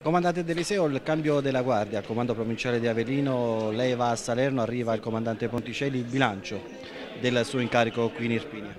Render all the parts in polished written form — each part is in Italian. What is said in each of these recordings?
Comandante Deliseo, il cambio della guardia al comando provinciale di Avellino, lei va a Salerno, arriva il comandante Ponticelli, il bilancio del suo incarico qui in Irpinia.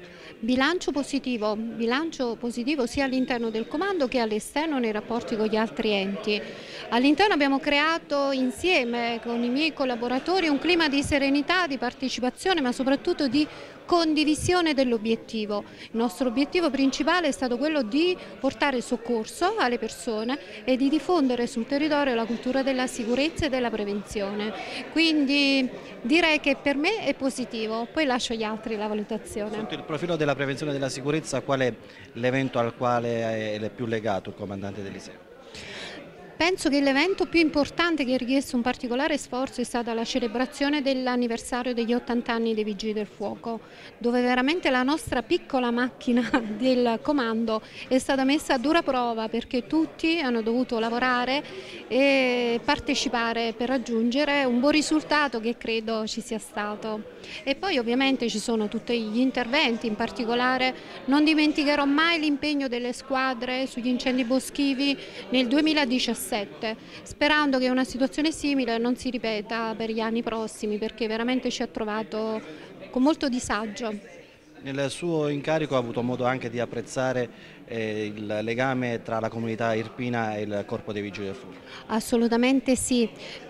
Bilancio positivo sia all'interno del comando che all'esterno nei rapporti con gli altri enti. All'interno abbiamo creato insieme con i miei collaboratori un clima di serenità, di partecipazione, ma soprattutto di condivisione dell'obiettivo. Il nostro obiettivo principale è stato quello di portare soccorso alle persone e di diffondere sul territorio la cultura della sicurezza e della prevenzione. Quindi direi che per me è positivo, poi lascio agli altri la valutazione. Sotto il profilo della prevenzione e della sicurezza, qual è l'evento al quale è più legato il comandante Deliseo? Penso che l'evento più importante che ha richiesto un particolare sforzo è stata la celebrazione dell'anniversario degli 80 anni dei Vigili del Fuoco, dove veramente la nostra piccola macchina del comando è stata messa a dura prova perché tutti hanno dovuto lavorare e partecipare per raggiungere un buon risultato che credo ci sia stato. E poi ovviamente ci sono tutti gli interventi, in particolare non dimenticherò mai l'impegno delle squadre sugli incendi boschivi nel 2017. Sperando che una situazione simile non si ripeta per gli anni prossimi, perché veramente ci ha trovato con molto disagio. Nel suo incarico ha avuto modo anche di apprezzare il legame tra la comunità irpina e il Corpo dei Vigili del Fuoco. Assolutamente sì,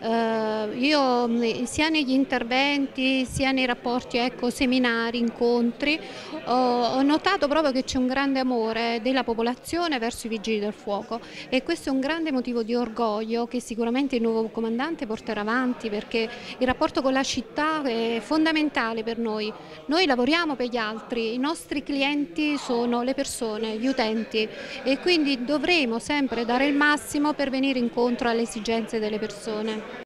io sia negli interventi sia nei rapporti, ecco, seminari, incontri, ho notato proprio che c'è un grande amore della popolazione verso i Vigili del Fuoco e questo è un grande motivo di orgoglio che sicuramente il nuovo comandante porterà avanti, perché il rapporto con la città è fondamentale per noi. Noi lavoriamo per gli altri, i nostri clienti sono le persone, gli utenti e quindi dovremo sempre dare il massimo per venire incontro alle esigenze delle persone.